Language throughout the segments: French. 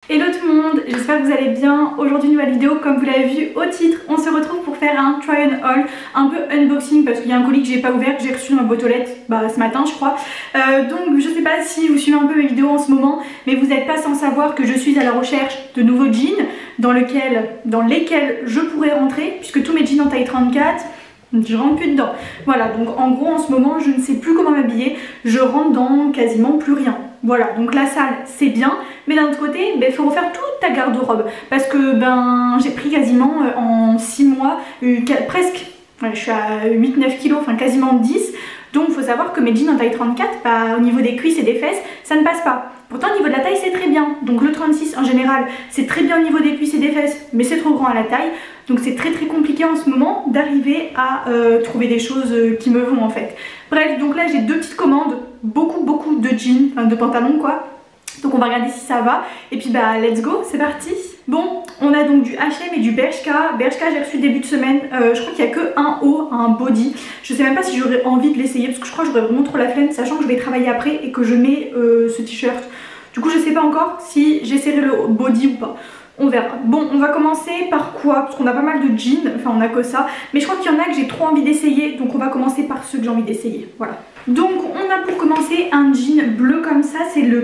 Hello tout le monde, j'espère que vous allez bien. Aujourd'hui nouvelle vidéo, comme vous l'avez vu au titre, on se retrouve pour faire un try and haul, un peu unboxing parce qu'il y a un colis que j'ai pas ouvert, que j'ai reçu dans ma boîte aux lettres ce matin je crois. Donc je sais pas si vous suivez un peu mes vidéos en ce moment, mais vous n'êtes pas sans savoir que je suis à la recherche de nouveaux jeans dans lesquels je pourrais rentrer, puisque tous mes jeans en taille 34, je rentre plus dedans. Voilà, donc en gros en ce moment je ne sais plus comment m'habiller, je rentre dans quasiment plus rien. Voilà, donc la salle c'est bien, mais d'un autre côté il faut refaire toute ta garde-robe parce que j'ai pris quasiment en 6 mois presque, je suis à 8-9 kg, enfin quasiment 10. Donc il faut savoir que mes jeans en taille 34, au niveau des cuisses et des fesses, ça ne passe pas. Pourtant au niveau de la taille c'est très bien, donc le 36 en général c'est très bien au niveau des cuisses et des fesses, mais c'est trop grand à la taille. Donc c'est très compliqué en ce moment d'arriver à trouver des choses qui me vont en fait. Bref, donc là j'ai deux petites commandes, beaucoup de jeans, de pantalons quoi. Donc on va regarder si ça va et puis let's go, c'est parti. Bon, on a donc du H&M et du Bershka. Bershka j'ai reçu début de semaine, je crois qu'il n'y a que un haut, un body. Je sais même pas si j'aurais envie de l'essayer parce que je crois que j'aurais vraiment trop la flemme, sachant que je vais travailler après et que je mets ce t-shirt. Du coup je sais pas encore si j'essaierai le body ou pas. On verra. Bon, on va commencer par quoi? Parce qu'on a pas mal de jeans, enfin on a que ça. Mais je crois qu'il y en a que j'ai trop envie d'essayer, donc on va commencer par ceux que j'ai envie d'essayer. Voilà. Donc on a pour commencer un jean bleu comme ça, c'est le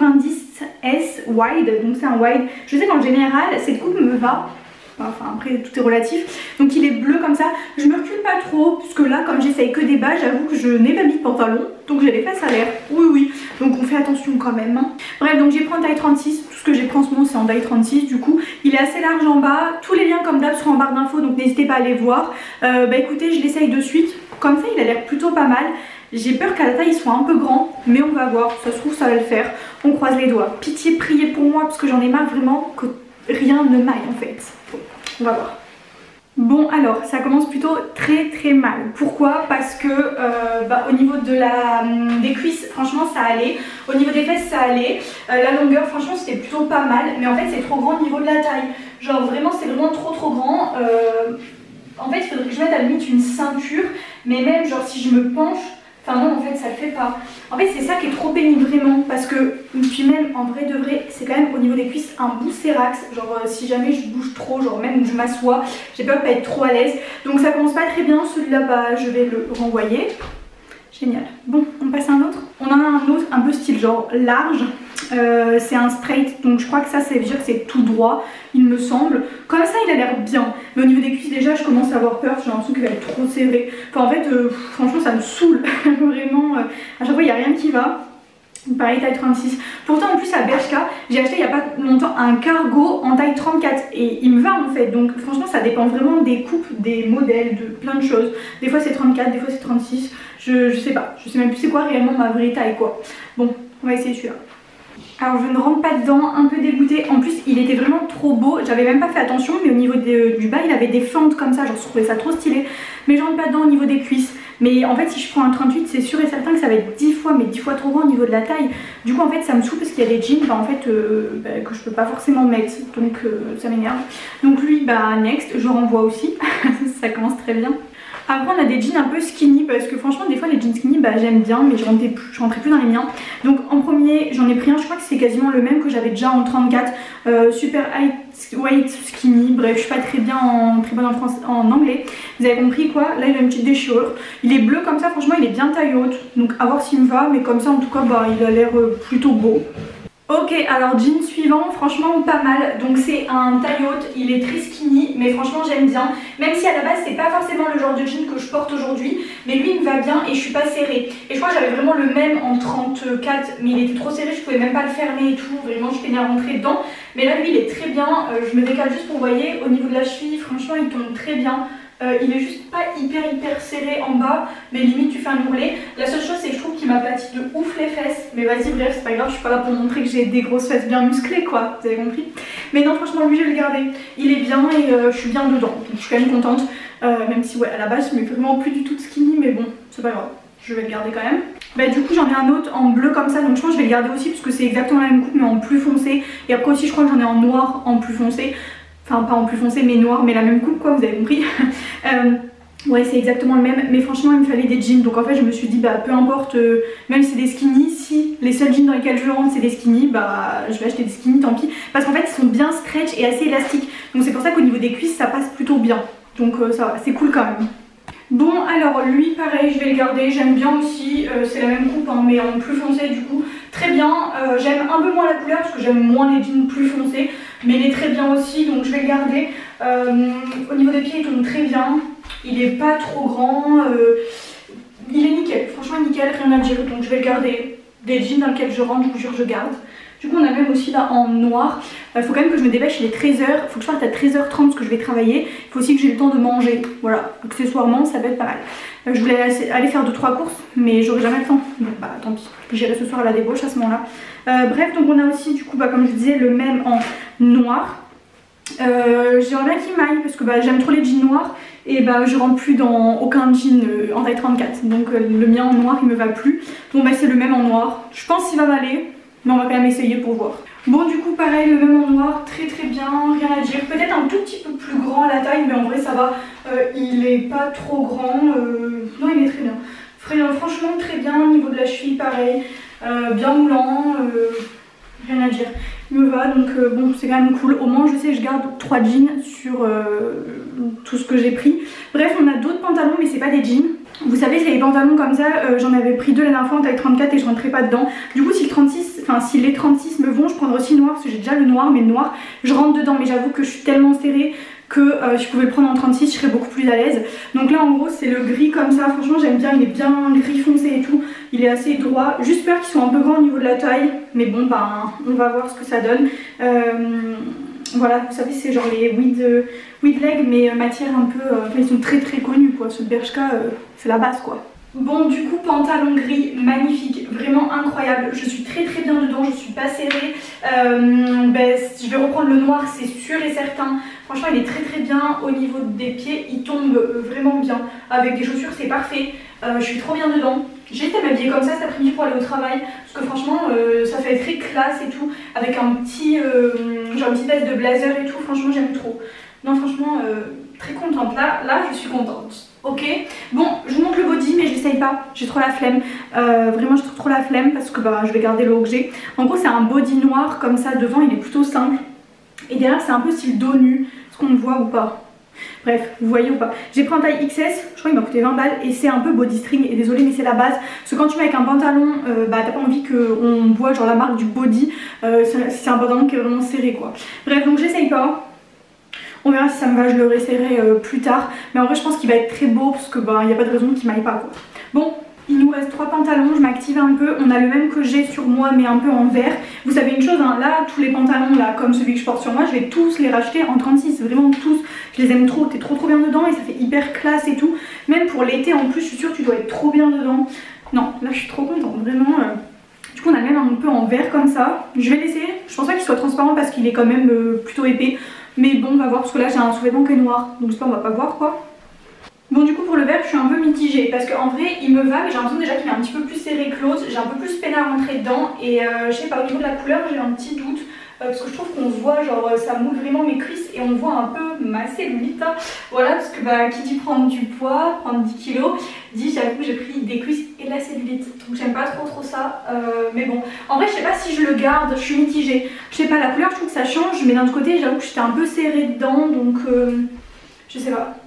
90S wide. Donc c'est un wide. Je sais qu'en général, cette coupe me va. Enfin après tout est relatif. Donc il est bleu comme ça. Je me recule pas trop, puisque là comme j'essaye que des bas, j'avoue que je n'ai pas mis de pantalon. Donc j'ai les fesses à l'air. Oui. Donc on fait attention quand même. Bref, donc j'ai pris en taille 36. Tout ce que j'ai pris en ce moment c'est en taille 36. Du coup il est assez large en bas. Tous les liens comme d'hab seront en barre d'infos, donc n'hésitez pas à les voir. Écoutez, je l'essaye de suite. Comme ça il a l'air plutôt pas mal. J'ai peur qu'à la taille il soit un peu grand, mais on va voir, ça se trouve ça va le faire. On croise les doigts. Pitié, priez pour moi parce que j'en ai marre vraiment que rien ne m'aille en fait. On va voir. Bon alors ça commence plutôt très mal. Pourquoi? Parce que au niveau des cuisses franchement ça allait. Au niveau des fesses ça allait. La longueur franchement c'était plutôt pas mal. Mais en fait c'est trop grand au niveau de la taille. Genre vraiment c'est vraiment trop grand. En fait il faudrait que je mette à la limite une ceinture. Mais même genre si je me penche, enfin non en fait ça le fait pas. En fait c'est ça qui est trop pénible vraiment. Parce que puis même en vrai de vrai c'est quand même au niveau des cuisses un bout sérax. Genre si jamais je bouge trop, genre même où je m'assois, j'ai peur de pas être trop à l'aise. Donc ça commence pas très bien. Celui-là je vais le renvoyer. Génial. Bon on passe à un autre. On en a un autre un peu style genre large. C'est un straight, donc je crois que ça veut dire que c'est tout droit il me semble. Comme ça il a l'air bien, mais au niveau des cuisses déjà je commence à avoir peur. J'ai l'impression qu'il va être trop serré. Enfin en fait franchement ça me saoule. Vraiment à chaque fois il n'y a rien qui va. Pareil taille 36. Pourtant en plus à Bershka j'ai acheté il n'y a pas longtemps un cargo en taille 34 et il me va en fait. Donc franchement ça dépend vraiment des coupes, des modèles, de plein de choses. Des fois c'est 34, des fois c'est 36. Je sais pas, je sais même plus c'est quoi réellement ma vraie taille quoi. Bon on va essayer celui-là. Alors je ne rentre pas dedans, un peu dégoûtée. En plus il était vraiment trop beau, j'avais même pas fait attention, mais au niveau du bas il avait des fentes comme ça, genre je trouvais ça trop stylé. Mais je rentre pas dedans au niveau des cuisses. Mais en fait si je prends un 38 c'est sûr et certain que ça va être 10 fois trop grand au niveau de la taille. Du coup en fait ça me saoule parce qu'il y a des jeans que je peux pas forcément mettre, donc ça m'énerve. Donc lui next, je renvoie aussi, ça commence très bien. Après on a des jeans un peu skinny parce que franchement des fois les jeans skinny j'aime bien, mais je rentrais plus dans les miens. Donc en premier j'en ai pris un, je crois que c'est quasiment le même que j'avais déjà en 34, super weight skinny. Bref je suis pas très bien très bonne en anglais, vous avez compris quoi. Là il a une petite déchirure, il est bleu comme ça, franchement il est bien taille haute, donc à voir s'il me va, mais comme ça en tout cas il a l'air plutôt beau. Ok, alors jean suivant, franchement pas mal. Donc c'est un taille haute, il est très skinny, mais franchement j'aime bien. Même si à la base c'est pas forcément le genre de jean que je porte aujourd'hui, mais lui il me va bien et je suis pas serrée. Et je crois que j'avais vraiment le même en 34, mais il était trop serré, je pouvais même pas le fermer et tout. Vraiment je peinais à rentrer dedans. Mais là lui il est très bien, je me décale juste pour vous voyez, au niveau de la cheville, franchement il tombe très bien. Il est juste pas hyper serré en bas, mais limite tu fais un ourlet. La seule chose c'est que je trouve qu'il m'aplatit de ouf les fesses. Mais vas-y bref c'est pas grave, je suis pas là pour montrer que j'ai des grosses fesses bien musclées quoi, vous avez compris. Mais non franchement lui je vais le garder, il est bien et je suis bien dedans, donc je suis quand même contente. Même si ouais à la base je mets vraiment plus du tout de skinny, mais bon c'est pas grave, je vais le garder quand même. Du coup j'en ai un autre en bleu comme ça, donc je pense que je vais le garder aussi puisque c'est exactement la même coupe mais en plus foncé. Et après aussi je crois que j'en ai en noir en plus foncé. Enfin pas en plus foncé mais noir, mais la même coupe quoi, vous avez compris. Ouais, c'est exactement le même, mais franchement il me fallait des jeans, donc en fait je me suis dit bah peu importe, même si c'est des skinny, si les seuls jeans dans lesquels je rentre c'est des skinny, bah je vais acheter des skinny, tant pis, parce qu'en fait ils sont bien stretch et assez élastiques, donc c'est pour ça qu'au niveau des cuisses ça passe plutôt bien, donc ça va, c'est cool quand même. Bon alors lui pareil, je vais le garder, j'aime bien aussi, c'est la même coupe hein, mais en plus foncé du coup, très bien, j'aime un peu moins la couleur parce que j'aime moins les jeans plus foncés, mais il est très bien aussi donc je vais le garder. Au niveau des pieds il tombe très bien, il est pas trop grand, il est nickel, franchement nickel, rien à dire, donc je vais le garder. Des jeans dans lesquels je rentre, je vous jure je garde. Du coup on a même aussi là en noir, il faut quand même que je me dépêche, il est 13h, il faut que je parte à 13h30 parce que je vais travailler, il faut aussi que j'ai le temps de manger, voilà, accessoirement ça va être pas mal. Je voulais aller faire 2-3 courses mais j'aurai jamais le temps, donc bah tant pis, j'irai ce soir à la débauche à ce moment là. Bref, donc on a aussi du coup bah, comme je disais le même en noir. J'aimerais bien qu'il m'aille parce que bah, j'aime trop les jeans noirs et bah, je rentre plus dans aucun jean en taille 34, donc le mien en noir il me va plus, bon bah c'est le même en noir, je pense qu'il va m'aller mais on va quand même essayer pour voir. Bon du coup pareil, le même en noir, très très bien, rien à dire, peut-être un tout petit peu plus grand à la taille mais en vrai ça va, il est pas trop grand, non il est très bien, franchement très bien, au niveau de la cheville pareil, bien moulant, rien à dire. Il me va donc bon c'est quand même cool, au moins je sais que je garde 3 jeans sur tout ce que j'ai pris. Bref on a d'autres pantalons mais c'est pas des jeans. Vous savez c'est les pantalons comme ça, j'en avais pris 2 la dernière fois en taille 34 et je rentrais pas dedans. Du coup si le 36, enfin si les 36 me vont je prendrai aussi le noir parce que j'ai déjà le noir, mais le noir je rentre dedans, mais j'avoue que je suis tellement serrée que je pouvais le prendre en 36, je serais beaucoup plus à l'aise. Donc là en gros c'est le gris comme ça, franchement j'aime bien, il est bien gris foncé et tout, il est assez droit, juste peur qu'il soit un peu grand au niveau de la taille, mais bon bah on va voir ce que ça donne. Voilà, vous savez c'est genre les weed leg mais matière un peu, enfin, ils sont très très connus quoi, ce Bershka c'est la base quoi. Bon du coup pantalon gris magnifique, vraiment incroyable, je suis très très bien dedans, je suis pas serrée, je vais reprendre le noir c'est sûr et certain, franchement il est très très bien, au niveau des pieds il tombe vraiment bien, avec des chaussures c'est parfait, je suis trop bien dedans. J'ai été m'habiller comme ça cet après-midi pour aller au travail, parce que franchement ça fait très classe et tout, avec un petit, genre une petite veste de blazer et tout, franchement j'aime trop. Non franchement très contente, là je suis contente. Ok, bon je vous montre le body mais j'essaye pas, j'ai trop la flemme, vraiment j'ai trop la flemme parce que bah, je vais garder le haut que j'ai. En gros c'est un body noir comme ça, devant il est plutôt simple et derrière c'est un peu style dos nu, est-ce qu'on le voit ou pas? Bref, vous voyez ou pas? J'ai pris en taille XS, je crois qu'il m'a coûté 20 balles et c'est un peu body string et désolé mais c'est la base. Parce que quand tu mets avec un pantalon, bah t'as pas envie qu'on voit genre la marque du body, c'est un pantalon qui est vraiment serré quoi. Bref donc j'essaye pas. On verra si ça me va, je le resserrerai plus tard. Mais en vrai je pense qu'il va être très beau parce que bah il n'y a pas de raison qu'il m'aille pas quoi. Bon. Il nous reste 3 pantalons, je m'active un peu, on a le même que j'ai sur moi mais un peu en vert. Vous savez une chose, hein, là tous les pantalons là comme celui que je porte sur moi, je vais tous les racheter en 36, vraiment tous. Je les aime trop, t'es trop bien dedans et ça fait hyper classe et tout. Même pour l'été en plus, je suis sûre que tu dois être trop bien dedans. Non, là je suis trop contente, vraiment. Du coup on a même un peu en vert comme ça. Je vais l'essayer, je pense pas qu'il soit transparent parce qu'il est quand même plutôt épais. Mais bon on va voir parce que là j'ai un sous-vêtement qui est noir, donc j'espère on va pas voir quoi. Bon du coup pour le vert je suis un peu mitigée parce qu'en vrai il me va mais j'ai l'impression déjà qu'il est un petit peu plus serré que l'autre, j'ai un peu plus peine à rentrer dedans et je sais pas au niveau de la couleur j'ai un petit doute parce que je trouve qu'on voit genre ça moule vraiment mes cuisses et on voit un peu ma cellulite hein. Voilà parce que bah qui dit prendre du poids, prendre 10 kilos, dit j'avoue j'ai pris des cuisses et de la cellulite donc j'aime pas trop ça mais bon en vrai je sais pas si je le garde, je suis mitigée, je sais pas la couleur je trouve que ça change mais d'un autre côté j'avoue que j'étais un peu serrée dedans donc je sais pas.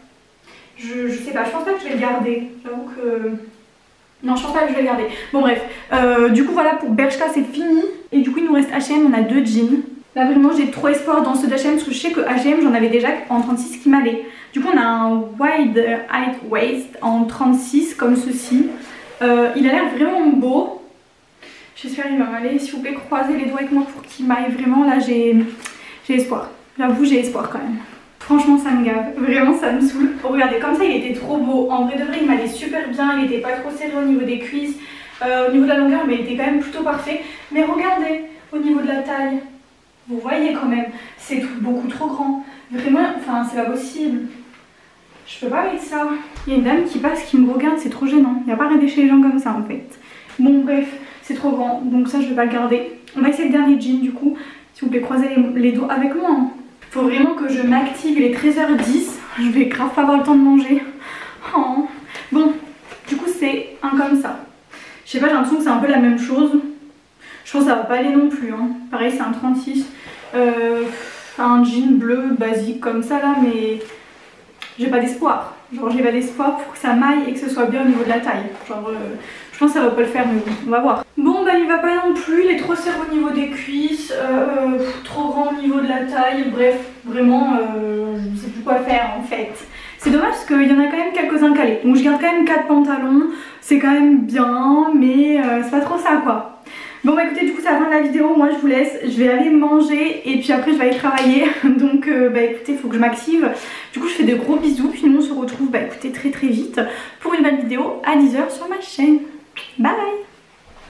Je sais pas, je pense pas que je vais le garder. J'avoue que... Non, je pense pas que je vais le garder. Bon bref, du coup voilà pour Bershka c'est fini. Et du coup il nous reste H&M, on a 2 jeans. Là vraiment j'ai trop espoir dans ce d'H&M parce que je sais que H&M j'en avais déjà en 36 qui m'allait. Du coup on a un wide height waist en 36 comme ceci. Il a l'air vraiment beau. J'espère qu'il va m'aller. S'il vous plaît croisez les doigts avec moi pour qu'il m'aille vraiment. Là j'ai espoir. J'avoue j'ai espoir quand même. Franchement ça me gave, vraiment ça me saoule. Oh, regardez comme ça il était trop beau, en vrai de vrai il m'allait super bien, il était pas trop serré au niveau des cuisses, au niveau de la longueur mais il était quand même plutôt parfait. Mais regardez au niveau de la taille, vous voyez quand même, c'est beaucoup trop grand, vraiment, enfin c'est pas possible. Je peux pas mettre ça. Il y a une dame qui passe qui me regarde, c'est trop gênant, il n'y a pas à regarder chez les gens comme ça en fait. Bon bref, c'est trop grand donc ça je vais pas le garder. On va essayer le dernier jean du coup, s'il vous plaît croisez les doigts avec moi. Faut vraiment que je m'active, il est 13h10, je vais grave pas avoir le temps de manger. Oh. Bon, du coup c'est un comme ça. Je sais pas, j'ai l'impression que c'est un peu la même chose. Je pense que ça va pas aller non plus, hein. Pareil, c'est un 36. Un jean bleu basique comme ça là, mais j'ai pas d'espoir. Genre j'ai pas d'espoir pour que ça maille et que ce soit bien au niveau de la taille. Genre je pense que ça va pas le faire, mais bon, on va voir. Bon bah il va pas non plus, il est trop serré au niveau des cuisses, trop grand au niveau de la taille, bref, vraiment je ne sais plus quoi faire en fait. C'est dommage parce qu'il y en a quand même quelques-uns calés. Donc je garde quand même 4 pantalons, c'est quand même bien, mais c'est pas trop ça quoi. Bon bah écoutez, du coup c'est la fin de la vidéo, moi je vous laisse, je vais aller manger et puis après je vais aller travailler. Donc bah écoutez, il faut que je m'active. Du coup je fais des gros bisous, puis nous on se retrouve bah écoutez très vite pour une nouvelle vidéo à 10 h sur ma chaîne. Bye.